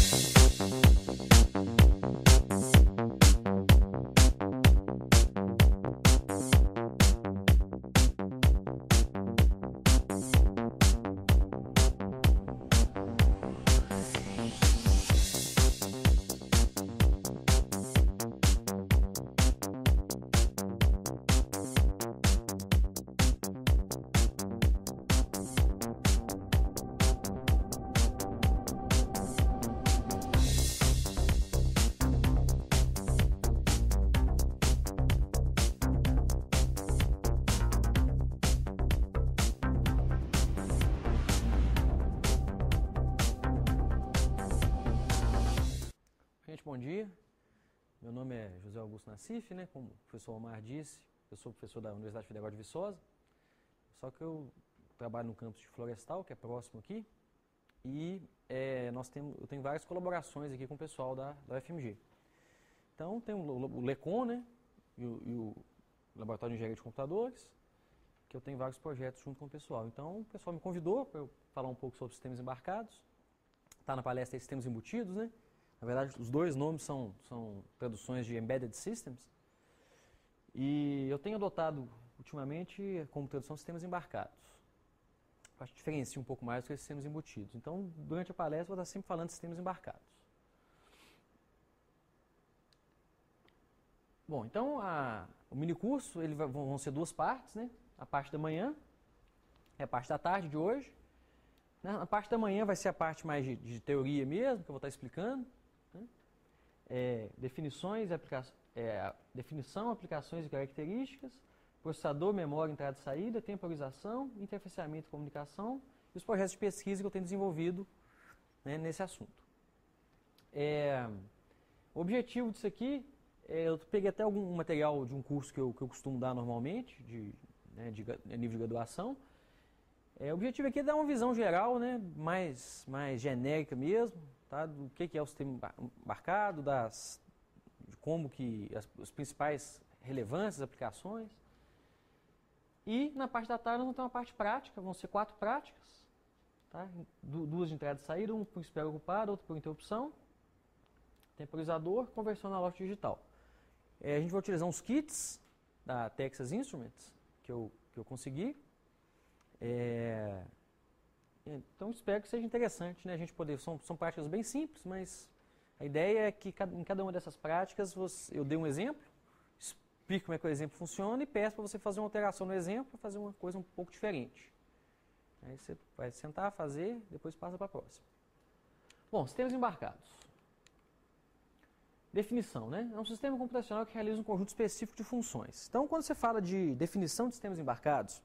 Gente, bom dia. Meu nome é José Augusto Nassif, né? Como o professor Omar disse, eu sou professor da Universidade Federal de Viçosa, só que eu trabalho no campus de Florestal, que é próximo aqui, e eu tenho várias colaborações aqui com o pessoal da UFMG. Então, tem o LECOM, né? E o Laboratório de Engenharia de Computadores, que eu tenho vários projetos junto com o pessoal. Então, o pessoal me convidou para eu falar um pouco sobre sistemas embarcados. Está na palestra aí, sistemas embutidos, né? Na verdade, os dois nomes são traduções de Embedded Systems. E eu tenho adotado, ultimamente, como tradução, sistemas embarcados. Acho que diferencia um pouco mais do que sistemas embutidos. Então, durante a palestra, eu vou estar sempre falando de sistemas embarcados. Bom, então, o minicurso vão ser duas partes, né? A parte da manhã e a parte da tarde de hoje. Na parte da manhã vai ser a parte mais de teoria mesmo, que eu vou estar explicando. Definição, aplicações e características, processador, memória, entrada e saída, temporização, interfaceamento e comunicação e os projetos de pesquisa que eu tenho desenvolvido, né, nesse assunto. O objetivo disso aqui, eu peguei até algum material de um curso que eu costumo dar normalmente, de nível de graduação. O objetivo aqui é dar uma visão geral, né, mais genérica mesmo, tá, do que é o sistema embarcado, de como que as principais relevâncias, aplicações. E na parte da tarde nós vamos ter uma parte prática, vão ser 4 práticas, tá, 2 de entrada e saída, um por espera ocupada, outro por interrupção, temporizador, conversão analógica digital. A gente vai utilizar uns kits da Texas Instruments que eu consegui. Então espero que seja interessante, né? A gente poder, são práticas bem simples, mas a ideia é que em cada uma dessas práticas eu dê um exemplo, explico como é que o exemplo funciona e peço para você fazer uma alteração no exemplo, para fazer uma coisa um pouco diferente. Aí você vai sentar, fazer, depois passa para a próxima. Bom, sistemas embarcados. Definição, né? É um sistema computacional que realiza um conjunto específico de funções. Então, quando você fala de definição de sistemas embarcados,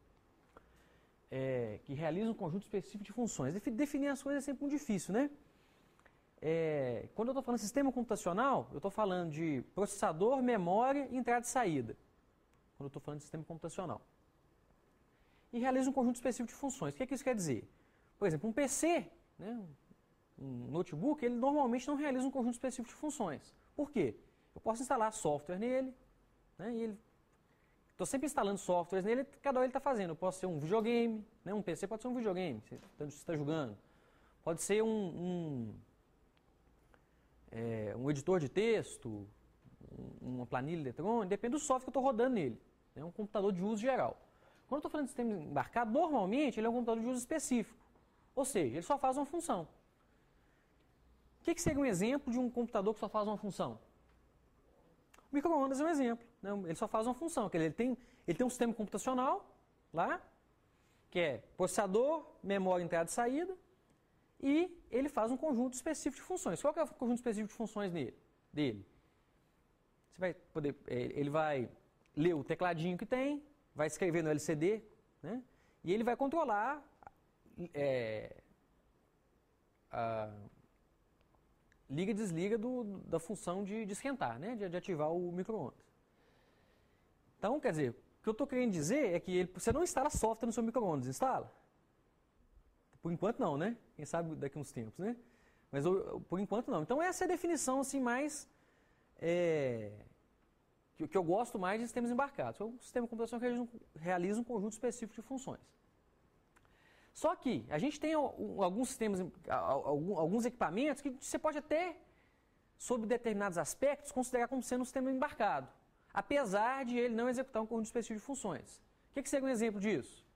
que realiza um conjunto específico de funções. Definir as coisas é sempre muito difícil, né? Quando eu estou falando de sistema computacional, eu estou falando de processador, memória, entrada e saída. Quando eu estou falando de sistema computacional. E realiza um conjunto específico de funções. O que isso quer dizer? Por exemplo, um PC, né, um notebook, ele normalmente não realiza um conjunto específico de funções. Por quê? Eu posso instalar software nele, né, e ele... Estou sempre instalando softwares nele, cada hora ele está fazendo. Pode ser um videogame, né? Um PC pode ser um videogame, você está jogando. Pode ser um editor de texto, uma planilha eletrônica, depende do software que eu estou rodando nele. É um computador de uso geral. Quando eu estou falando de sistema embarcado, normalmente ele é um computador de uso específico. Ou seja, ele só faz uma função. O que seria um exemplo de um computador que só faz uma função? O micro-ondas é um exemplo, né? Ele só faz uma função, ele tem um sistema computacional lá, que é processador, memória, entrada e saída, e ele faz um conjunto específico de funções. Qual que é o conjunto específico de funções dele? Você vai poder, ele vai ler o tecladinho que tem, vai escrever no LCD, né? E ele vai controlar a liga e desliga da função de esquentar, né? de ativar o micro-ondas. Então, quer dizer, o que eu estou querendo dizer é que você não instala software no seu micro-ondas, instala? Por enquanto não, né? Quem sabe daqui a uns tempos, né? Mas por enquanto não. Então essa é a definição assim, mais que eu gosto mais de sistemas embarcados. É um sistema computacional que realiza um conjunto específico de funções. Só que a gente tem alguns sistemas, alguns equipamentos que você pode até, sob determinados aspectos, considerar como sendo um sistema embarcado, apesar de ele não executar um conjunto específico de funções. O que seria um exemplo disso?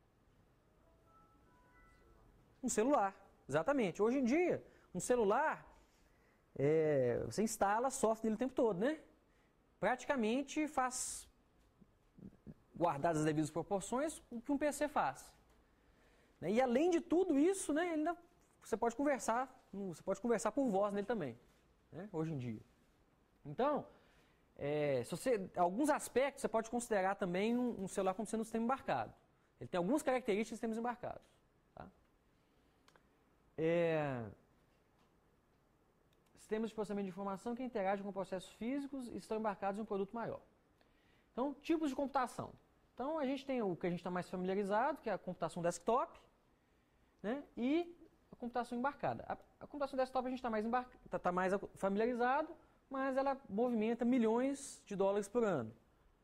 Um celular, exatamente. Hoje em dia, um celular, você instala software nele o tempo todo, né? Praticamente faz, guardadas as devidas proporções, o que um PC faz. E além de tudo isso, né, você pode conversar por voz nele também, né, hoje em dia. Então, alguns aspectos você pode considerar também um celular como sendo um sistema embarcado. Ele tem algumas características de sistemas embarcados. Tá? Sistemas de processamento de informação que interagem com processos físicos e estão embarcados em um produto maior. Então, tipos de computação. Então, a gente tem o que a gente está mais familiarizado, que é a computação desktop, né, e a computação embarcada. A computação desktop a gente está mais familiarizado, mas ela movimenta milhões de dólares por ano.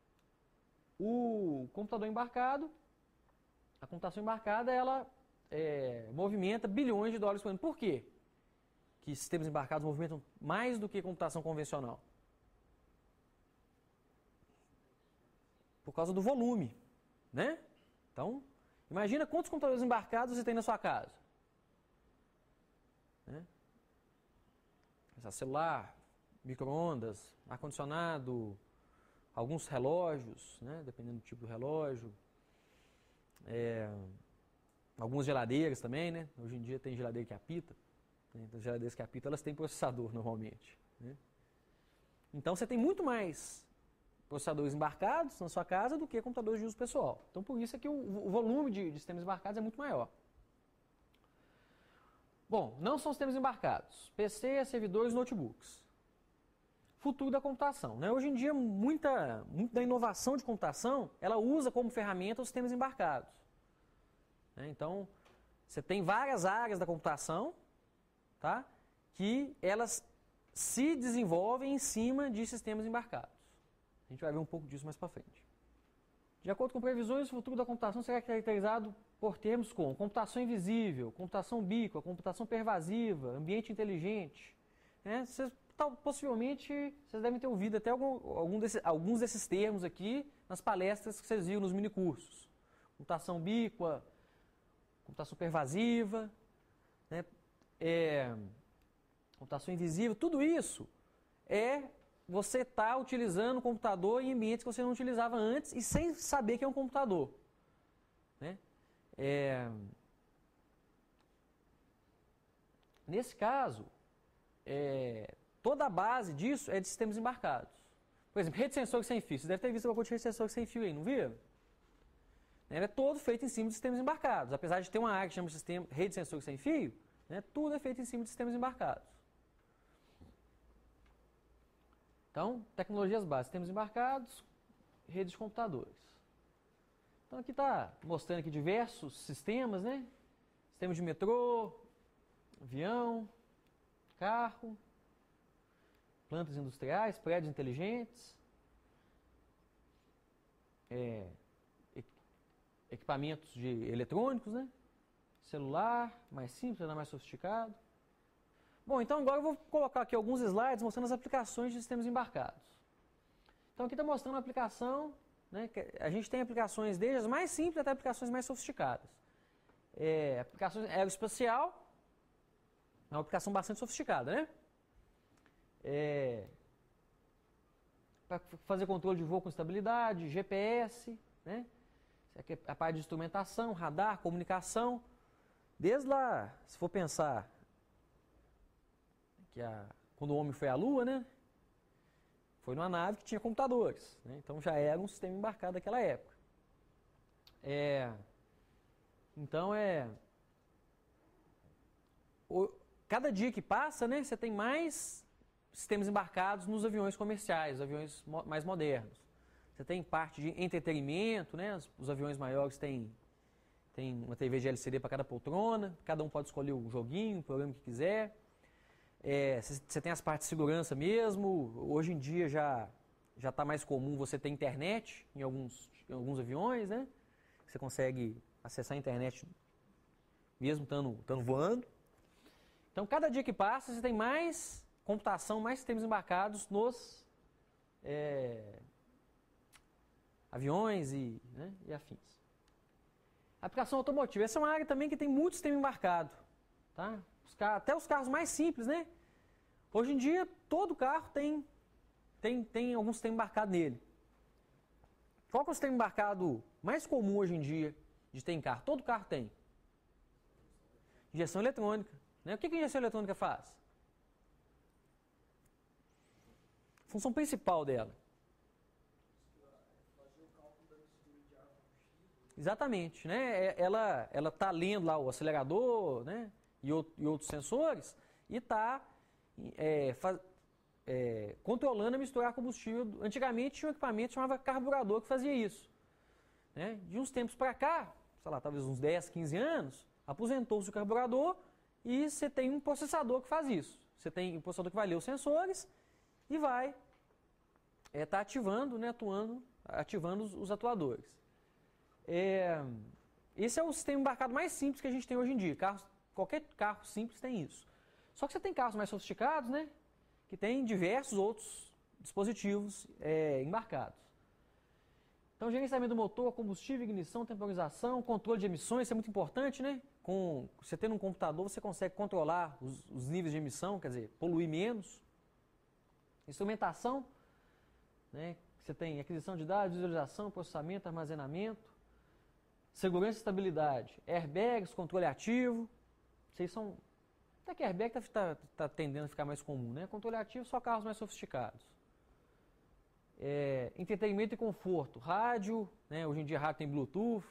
O computador embarcado, a computação embarcada, ela movimenta bilhões de dólares por ano. Por quê que sistemas embarcados movimentam mais do que computação convencional? Por causa do volume, né? Então, imagina quantos computadores embarcados você tem na sua casa. Né? Celular, micro-ondas, ar-condicionado, alguns relógios, né? Dependendo do tipo do relógio. Algumas geladeiras também, né? Hoje em dia tem geladeira que apita. Né? As geladeiras que apitam, elas têm processador normalmente. Né? Então você tem muito mais processadores embarcados na sua casa do que computadores de uso pessoal. Então, por isso é que o volume de sistemas embarcados é muito maior. Bom, não são sistemas embarcados. PC, servidores, notebooks. Futuro da computação. Né? Hoje em dia, muita da inovação de computação, ela usa como ferramenta os sistemas embarcados. Né? Então, você tem várias áreas da computação, tá? Que elas se desenvolvem em cima de sistemas embarcados. A gente vai ver um pouco disso mais para frente. De acordo com previsões, o futuro da computação será caracterizado por termos como computação invisível, computação ubíqua, computação pervasiva, ambiente inteligente. Né? Possivelmente, vocês devem ter ouvido até alguns desses termos aqui nas palestras que vocês viram nos minicursos. Computação ubíqua, computação pervasiva, né? Computação invisível, tudo isso você está utilizando o computador em ambientes que você não utilizava antes e sem saber que é um computador. Né? Nesse caso, toda a base disso é de sistemas embarcados. Por exemplo, rede de sensores sem fio. Você deve ter visto alguma coisa de rede de sensores sem fio aí, não viram? Ele é todo feito em cima de sistemas embarcados. Apesar de ter uma área que chama rede de sensores sem fio, né, tudo é feito em cima de sistemas embarcados. Então, tecnologias básicas, sistemas embarcados, redes de computadores. Então, aqui está mostrando aqui diversos sistemas, né? Sistema de metrô, avião, carro, plantas industriais, prédios inteligentes, equipamentos eletrônicos, né? Celular, mais simples, mais sofisticado. Bom, então agora eu vou colocar aqui alguns slides mostrando as aplicações de sistemas embarcados. Então aqui está mostrando a aplicação, né, a gente tem aplicações desde as mais simples até aplicações mais sofisticadas. Aplicação aeroespacial, é uma aplicação bastante sofisticada, né? Para fazer controle de voo com estabilidade, GPS, né? Aqui é a parte de instrumentação, radar, comunicação. Desde lá, se for pensar que quando o homem foi à Lua, né? Foi numa nave que tinha computadores. Né? Então já era um sistema embarcado daquela época. Então cada dia que passa, né, você tem mais sistemas embarcados nos aviões comerciais, aviões mais modernos. Você tem parte de entretenimento, né? Os aviões maiores têm uma TV de LCD para cada poltrona, cada um pode escolher o joguinho, o programa que quiser. Você tem as partes de segurança mesmo. Hoje em dia já está mais comum você ter internet em alguns aviões, né? Você consegue acessar a internet mesmo estando voando. Então, cada dia que passa, você tem mais computação, mais sistemas embarcados nos aviões e afins. Aplicação automotiva. Essa é uma área também que tem muito sistema embarcado. Tá? Até os carros mais simples, né? Hoje em dia, todo carro tem algum sistema embarcado nele. Qual que é o sistema embarcado mais comum hoje em dia de ter em carro? Todo carro tem. Injeção eletrônica. Né? O que a injeção eletrônica faz? A função principal dela. Exatamente. Né? Ela está lendo lá o acelerador, né? e outros sensores e está controlando a misturar combustível. Antigamente tinha um equipamento que chamava carburador que fazia isso. Né? De uns tempos para cá, sei lá, talvez uns 10, 15 anos, aposentou-se o carburador e você tem um processador que faz isso. Você tem um processador que vai ler os sensores e vai estar ativando, né, ativando os atuadores. Esse é o sistema embarcado mais simples que a gente tem hoje em dia. Qualquer carro simples tem isso. Só que você tem carros mais sofisticados, né, que tem diversos outros dispositivos embarcados. Então, gerenciamento do motor, combustível, ignição, temporização, controle de emissões, isso é muito importante, né? Você tendo um computador, você consegue controlar os níveis de emissão, quer dizer, poluir menos. Instrumentação, né? Você tem aquisição de dados, visualização, processamento, armazenamento. Segurança e estabilidade, airbags, controle ativo. Vocês são... Até que airbag está tendendo a ficar mais comum, né? Controle ativo, só carros mais sofisticados. Entretenimento e conforto, rádio, né? Hoje em dia rádio tem Bluetooth.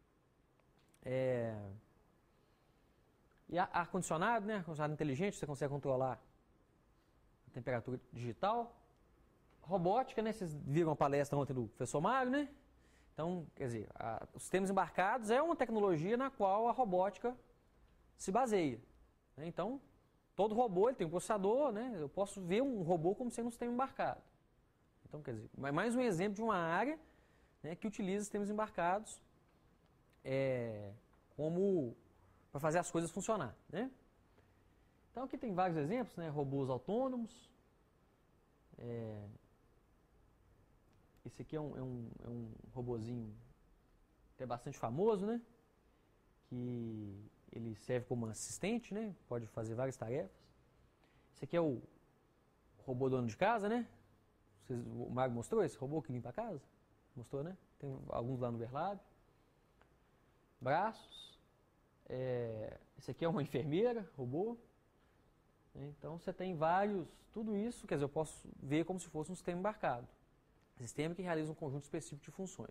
E ar-condicionado, né? Ar-condicionado inteligente, você consegue controlar a temperatura digital. Robótica, né? Vocês viram a palestra ontem do professor Mário, né? Então, quer dizer, os sistemas embarcados é uma tecnologia na qual a robótica se baseia. Né? Então, todo robô ele tem um processador, né? Eu posso ver um robô como sendo um sistema embarcado. Então, quer dizer, mais um exemplo de uma área, né, que utiliza sistemas embarcados como para fazer as coisas funcionar. Né? Então, aqui tem vários exemplos, né? Robôs autônomos. Esse aqui é um robozinho que é bastante famoso, né? Que ele serve como assistente, né? Pode fazer várias tarefas. Esse aqui é o robô dono de casa, né? O Mário mostrou esse robô que limpa a casa? Mostrou, né? Tem alguns lá no Verlab. Braços. Esse aqui é uma enfermeira, robô. Então você tem vários, tudo isso, quer dizer, eu posso ver como se fosse um sistema embarcado. Sistema que realiza um conjunto específico de funções.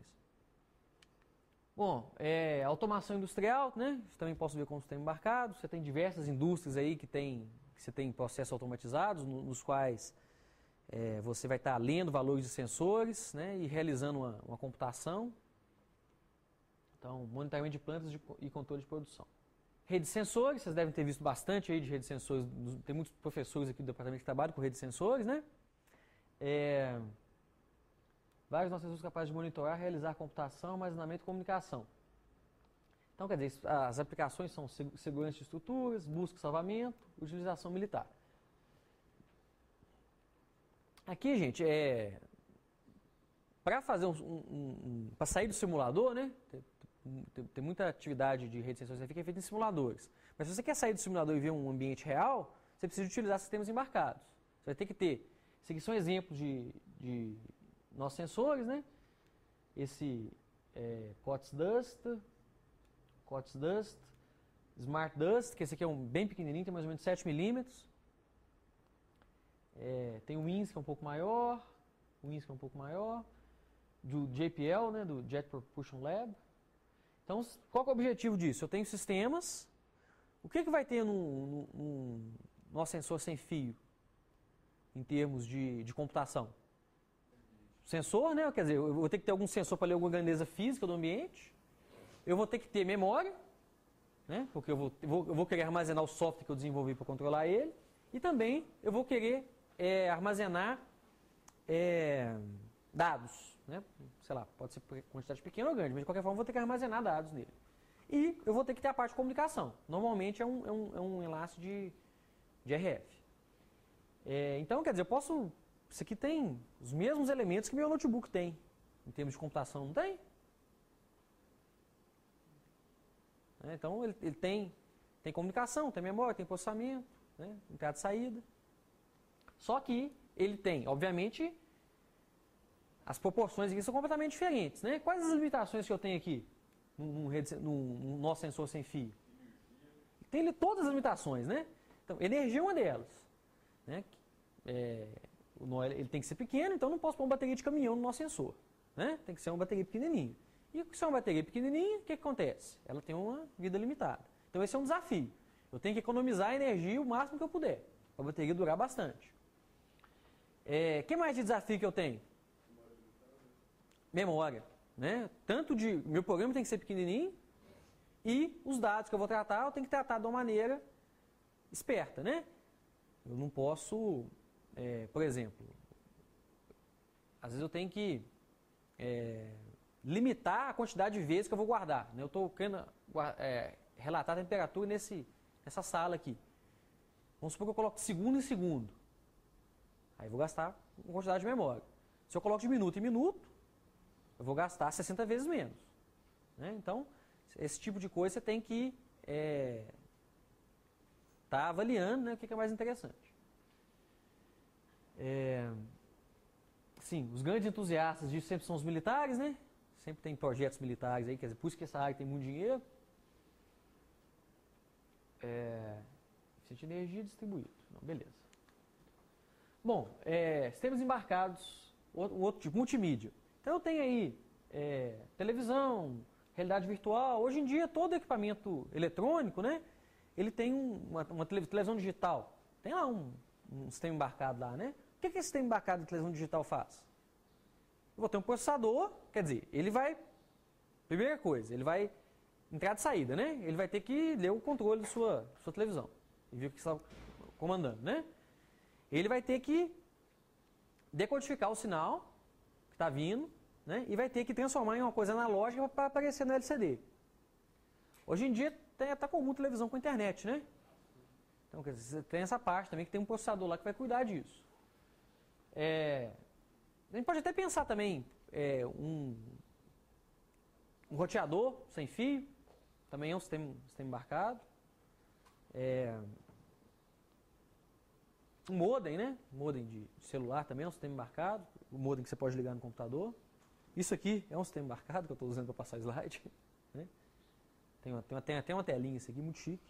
Bom, automação industrial, né? Você também posso ver como sistema embarcado. Você tem diversas indústrias aí que você tem processos automatizados, nos quais você vai estar lendo valores de sensores, né? E realizando uma computação. Então, monitoramento de plantas e controle de produção. Rede de sensores, vocês devem ter visto bastante aí de rede de sensores. Tem muitos professores aqui do departamento que trabalham com rede de sensores, né? Vários nossos sensores capazes de monitorar, realizar computação, armazenamento e comunicação. Então, quer dizer, as aplicações são segurança de estruturas, busca e salvamento, utilização militar. Aqui, gente, para fazer para sair do simulador, né? Tem muita atividade de rede de sensores que é feita em simuladores. Mas se você quer sair do simulador e ver um ambiente real, você precisa utilizar sistemas embarcados. Você vai ter que ter. Esses aqui são exemplos de nossos sensores, né? Esse COTS Dust, Smart Dust, que esse aqui é bem pequenininho, tem mais ou menos 7 milímetros. Tem o WINS, que é um pouco maior, do JPL, né? Do Jet Propulsion Lab. Então, qual que é o objetivo disso? Eu tenho sistemas. O que vai ter no nosso sensor sem fio, em termos de computação? Sensor, né? Quer dizer, eu vou ter que ter algum sensor para ler alguma grandeza física do ambiente. Eu vou ter que ter memória, né? Porque eu vou querer armazenar o software que eu desenvolvi para controlar ele. E também eu vou querer armazenar dados, né? Sei lá, pode ser quantidade pequena ou grande, mas de qualquer forma eu vou ter que armazenar dados nele. E eu vou ter que ter a parte de comunicação. Normalmente é um enlace de RF. Então, quer dizer, eu posso... Isso aqui tem os mesmos elementos que meu notebook tem, em termos de computação, não tem? Então, ele tem comunicação, tem memória, tem processamento, né? Entrada e saída. Só que ele tem, obviamente, as proporções aqui são completamente diferentes, né? Quais as limitações que eu tenho aqui no nosso sensor sem fio? Tem todas as limitações, né? Então, energia é uma delas, né? Ele tem que ser pequeno, então não posso pôr uma bateria de caminhão no nosso sensor, né? Tem que ser uma bateria pequenininha. E se é uma bateria pequenininha, o que acontece? Ela tem uma vida limitada. Então esse é um desafio. Eu tenho que economizar energia o máximo que eu puder, para a bateria durar bastante. Que mais de desafio que eu tenho? Memória, né? Meu programa tem que ser pequenininho e os dados que eu vou tratar, eu tenho que tratar de uma maneira esperta, né? Eu não posso, por exemplo, às vezes eu tenho que limitar a quantidade de vezes que eu vou guardar, né? Eu estou querendo relatar a temperatura nessa sala aqui. Vamos supor que eu coloco de segundo em segundo. Aí eu vou gastar uma quantidade de memória. Se eu coloco de minuto em minuto, eu vou gastar 60 vezes menos, né? Então, esse tipo de coisa você tem que tá avaliando, né, o que é mais interessante. Sim, os grandes entusiastas disso sempre são os militares, né? Sempre tem projetos militares aí, quer dizer, por isso que essa área tem muito dinheiro. Eficiente de energia distribuído. Não, beleza. Bom, sistemas embarcados, outro tipo, multimídia. Então eu tenho aí televisão, realidade virtual. Hoje em dia todo equipamento eletrônico, né? Ele tem uma televisão digital. Tem lá um sistema embarcado lá, né? O que esse sistema embarcado de televisão digital faz? Eu vou ter um processador, quer dizer, ele vai... Primeira coisa, ele vai... Entrada e saída, né? Ele vai ter que ler o controle da sua televisão. E ver o que está comandando, né? Ele vai ter que decodificar o sinal que está vindo, né? E vai ter que transformar em uma coisa analógica para aparecer no LCD. Hoje em dia está comum televisão com internet, né? Então, quer dizer, você tem essa parte também que tem um processador lá que vai cuidar disso. A gente pode até pensar também um roteador sem fio, também é um sistema embarcado. Um modem, né? Modem de celular também é um sistema embarcado. O modem que você pode ligar no computador. Isso aqui é um sistema embarcado que eu estou usando para passar slide, né? Tem até uma telinha isso aqui, muito chique.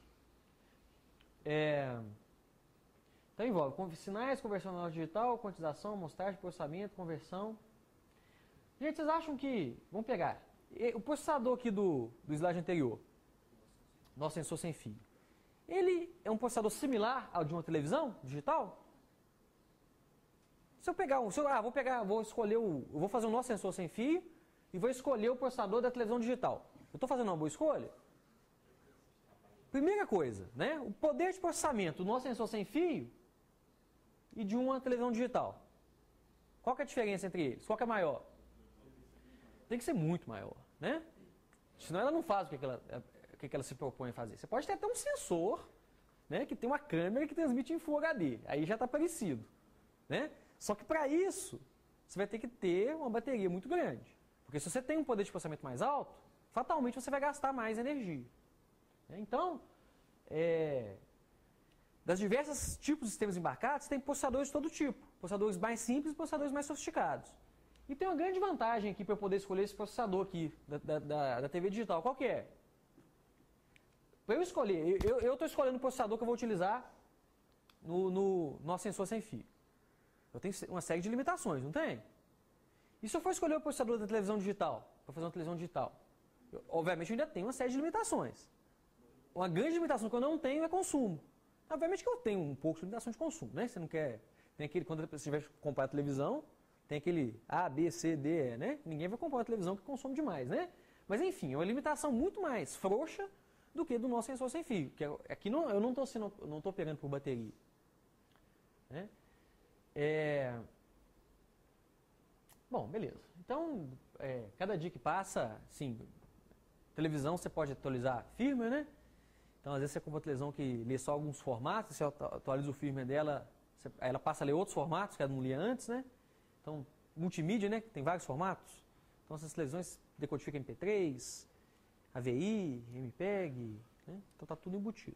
Então envolve sinais, conversão analógica digital, quantização, amostragem, processamento, conversão. Gente, vocês acham que... Vamos pegar. O processador aqui do slide anterior, nosso sensor sem fio, ele é um processador similar ao de uma televisão digital? Se eu pegar eu vou fazer o nosso sensor sem fio e vou escolher o processador da televisão digital. Eu estou fazendo uma boa escolha? Primeira coisa, né? O poder de processamento do nosso sensor sem fio e de uma televisão digital. Qual que é a diferença entre eles? Qual que é maior? Tem que ser muito maior, né? Senão ela não faz o que ela se propõe a fazer. Você pode ter até um sensor, né, que tem uma câmera que transmite em Full HD. Aí já está parecido, né? Só que para isso, você vai ter que ter uma bateria muito grande. Porque se você tem um poder de processamento mais alto, fatalmente você vai gastar mais energia. Então, das diversos tipos de sistemas embarcados, tem processadores de todo tipo. Processadores mais simples e processadores mais sofisticados. E tem uma grande vantagem aqui para eu poder escolher esse processador aqui da TV digital. Qual que é? Para eu escolher, eu estou escolhendo o processador que eu vou utilizar no nosso sensor sem fio. Eu tenho uma série de limitações, não tem? E se eu for escolher o processador da televisão digital, para fazer uma televisão digital, obviamente eu ainda tenho uma série de limitações. Uma grande limitação que eu não tenho é consumo. Obviamente que eu tenho um pouco de limitação de consumo, né? Você não quer... Tem aquele, quando você vai comprar a televisão, tem aquele A, B, C, D, E, né? Ninguém vai comprar uma televisão que consome demais, né? Mas enfim, é uma limitação muito mais frouxa do que do nosso sensor sem fio. Que aqui eu não estou pegando por bateria, né? Bom, beleza. Então, cada dia que passa, sim, Televisão você pode atualizar firmware, né? Então, às vezes você compra uma televisão que lê só alguns formatos, você atualiza o firmware dela, aí ela passa a ler outros formatos que ela não lia antes, né? Então, multimídia, né? Tem vários formatos. Então, essas televisões decodificam MP3, AVI, MPEG, né? Então tá tudo embutido.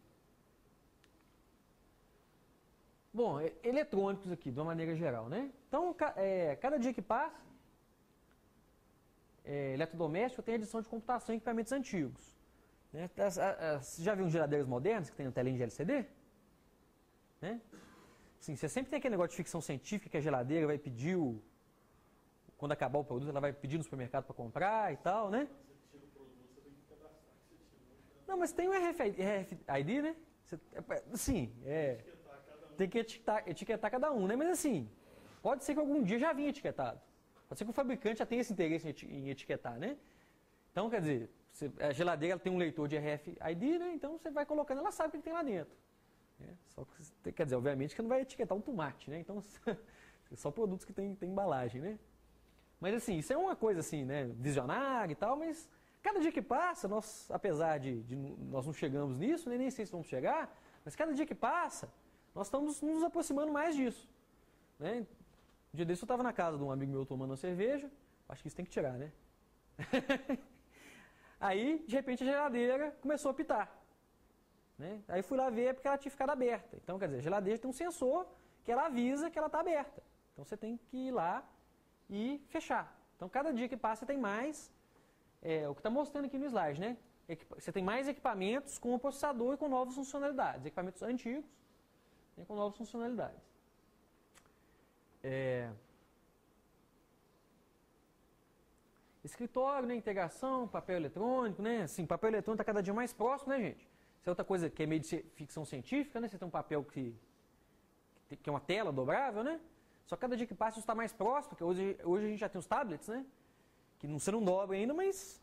Bom, eletrônicos aqui, de uma maneira geral, né? Então, cada dia que passa, eletrodoméstico tem adição de computação em equipamentos antigos. Né? Você já viu geladeiras modernas que tem uma telinha de LCD? Né? Sim, você sempre tem aquele negócio de ficção científica que a geladeira vai pedir, quando acabar o produto, ela vai pedir no supermercado para comprar e tal, né? Não, mas tem o RFID, né? Sim, tem que etiquetar cada um, né? Mas assim, pode ser que algum dia já vinha etiquetado. Pode ser que o fabricante já tenha esse interesse em etiquetar, né? Então, quer dizer, a geladeira ela tem um leitor de RFID, né? Então você vai colocando, ela sabe o que tem lá dentro. Só que, quer dizer, obviamente que não vai etiquetar um tomate, né? Então, só produtos que tem embalagem, né? Mas assim, isso é uma coisa assim, né? Visionária e tal, mas cada dia que passa, nós, apesar de nós não chegamos nisso, nem sei se vamos chegar, mas cada dia que passa, nós estamos nos aproximando mais disso. Né? Um dia desse eu estava na casa de um amigo meu tomando uma cerveja, acho que isso tem que tirar, né? Aí, de repente, a geladeira começou a apitar. Né? Aí fui lá ver porque ela tinha ficado aberta. Então, quer dizer, a geladeira tem um sensor que ela avisa que ela está aberta. Então, você tem que ir lá e fechar. Então, cada dia que passa tem mais, o que está mostrando aqui no slide, né? Você tem mais equipamentos com o processador e com novas funcionalidades. Equipamentos antigos, né, com novas funcionalidades. Escritório, né, integração, papel eletrônico, né? Assim, papel eletrônico está cada dia mais próximo, né, gente? Isso é outra coisa que é meio de ficção científica, né? Você tem um papel que é uma tela dobrável, né? Só que cada dia que passa isso está mais próximo, porque hoje a gente já tem os tablets, né? Que você não dobra ainda, mas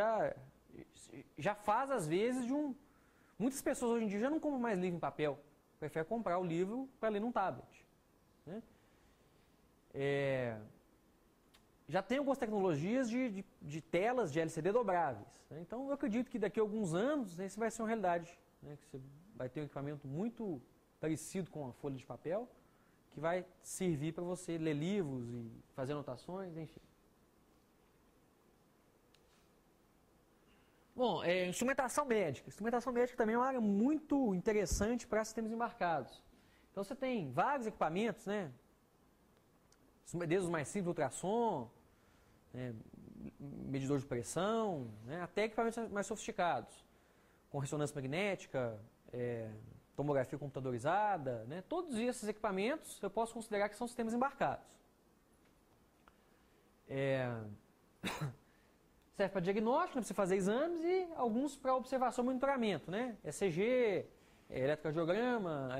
já faz às vezes Muitas pessoas hoje em dia já não compram mais livro em papel, preferem comprar o livro para ler num tablet. Né? Já tem algumas tecnologias de telas de LCD dobráveis. Né? Então eu acredito que daqui a alguns anos isso vai ser uma realidade. Né? Que você vai ter um equipamento muito parecido com a folha de papel, que vai servir para você ler livros e fazer anotações, enfim. Bom, instrumentação médica. Instrumentação médica também é uma área muito interessante para sistemas embarcados. Então você tem vários equipamentos, né? Desde os mais simples, ultrassom, medidor de pressão, né? Até equipamentos mais sofisticados, com ressonância magnética, tomografia computadorizada, né? Todos esses equipamentos eu posso considerar que são sistemas embarcados. Serve para diagnóstico, né, para você fazer exames, e alguns para observação e monitoramento, né? ECG, eletrocardiograma,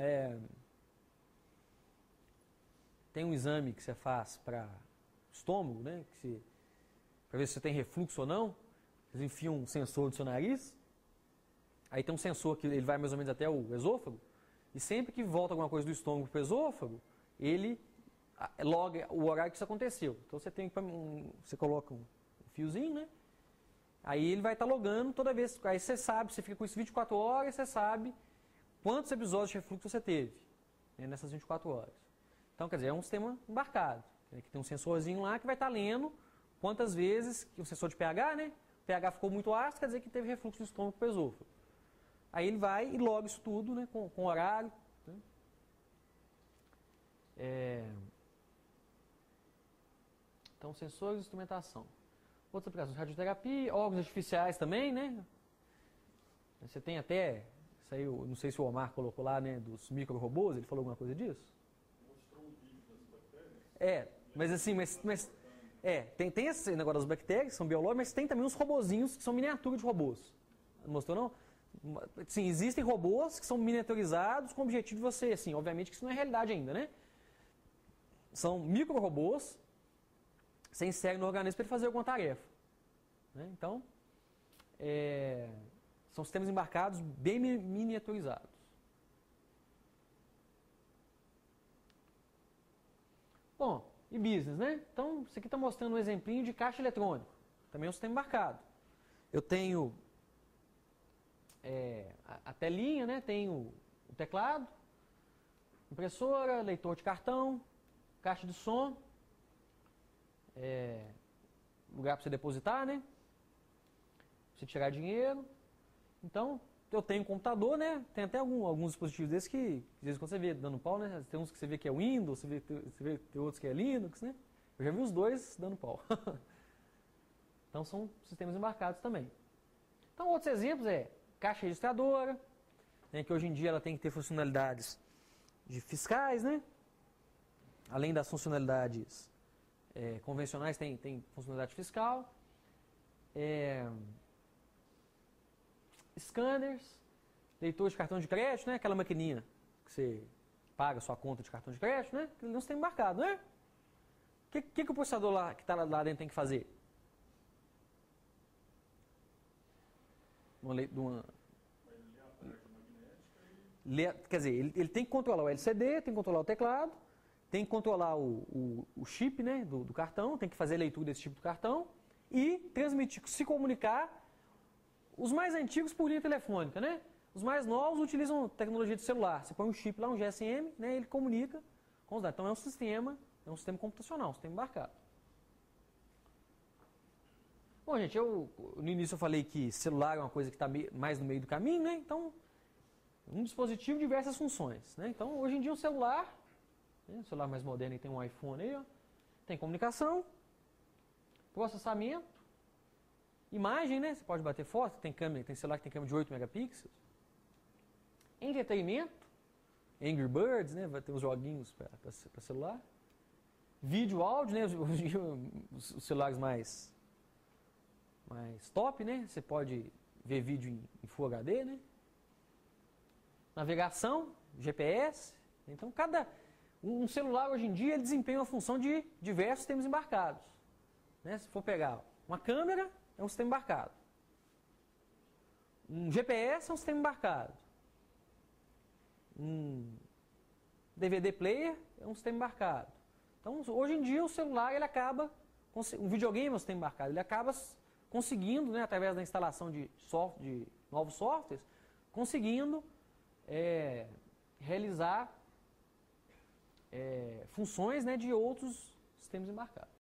tem um exame que você faz para estômago, né? Para ver se você tem refluxo ou não. Eles enfiam um sensor no seu nariz, aí tem um sensor que ele vai mais ou menos até o esôfago, e sempre que volta alguma coisa do estômago para o esôfago, ele loga o horário que isso aconteceu. Então você coloca um fiozinho, né? Aí ele vai estar logando toda vez. Aí você sabe, você fica com isso 24 horas, você sabe quantos episódios de refluxo você teve, né, nessas 24 horas. Então, quer dizer, é um sistema embarcado, né, que tem um sensorzinho lá que vai estar lendo quantas vezes, que o sensor de pH, né? O pH ficou muito ácido, quer dizer que teve refluxo do estômago para o esôfago. Aí ele vai e loga isso tudo, né, com horário. Né? Então, sensores e instrumentação. Outras aplicações, radioterapia, órgãos artificiais também, né? Você tem até, isso aí, não sei se o Omar colocou lá, né, dos micro-robôs, ele falou alguma coisa disso? Mostrou um vídeo das bactérias. Mas assim, tem esse negócio das bactérias, que são biológicas, mas tem também uns robozinhos que são miniatura de robôs. Não mostrou, não? Sim, existem robôs que são miniaturizados com o objetivo de você, assim, obviamente que isso não é realidade ainda, né? São micro-robôs, você insere no organismo para ele fazer alguma tarefa. Né? Então, são sistemas embarcados bem miniaturizados. Bom, e business, né? Então, isso aqui está mostrando um exemplinho de caixa eletrônico. Também é um sistema embarcado. Eu tenho a telinha, né? Tem o teclado, impressora, leitor de cartão, caixa de som, lugar para você depositar, né? Pra você tirar dinheiro. Então, eu tenho um computador, né? Tem até alguns dispositivos desses que, às vezes, quando você vê dando pau, né? Tem uns que você vê que é Windows, você vê tem outros que é Linux, né? Eu já vi os dois dando pau. Então, são sistemas embarcados também. Então, outros exemplos caixa registradora, né? Que hoje em dia ela tem que ter funcionalidades de fiscais, né? Além das funcionalidades convencionais, tem funcionalidade fiscal. Scanners, leitor de cartão de crédito, né? Aquela maquininha que você paga a sua conta de cartão de crédito, né? Ele não tem embarcado, né? O que o processador lá, que está lá dentro tem que fazer? Quer dizer, ele tem que controlar o LCD, tem que controlar o teclado, tem que controlar o chip, né, do cartão, tem que fazer leitura desse tipo de cartão e transmitir, se comunicar. Os mais antigos por linha telefônica, né? Os mais novos utilizam tecnologia de celular. Você põe um chip lá, um GSM, né? Ele comunica com os dados. Então é um sistema computacional, um sistema embarcado. Bom, gente, no início eu falei que celular é uma coisa que está mais no meio do caminho, né? Então, um dispositivo, diversas funções, né? Então, hoje em dia, um celular, né? O celular mais moderno tem um iPhone aí, ó, tem comunicação, processamento, imagem, né? Você pode bater foto, tem câmera, tem celular que tem câmera de 8 megapixels. Entretenimento, Angry Birds, né? Vai ter uns joguinhos para celular. Vídeo, áudio, né? Os celulares mais top, né? Você pode ver vídeo em Full HD, né? Navegação, GPS. Então, um celular hoje em dia ele desempenha uma função de diversos sistemas embarcados. Né? Se for pegar uma câmera, é um sistema embarcado. Um GPS é um sistema embarcado. Um DVD player é um sistema embarcado. Então, hoje em dia, o celular, ele acaba... Um videogame é um sistema embarcado. Ele acaba conseguindo, né, através da instalação de novos softwares, conseguindo realizar funções, né, de outros sistemas embarcados.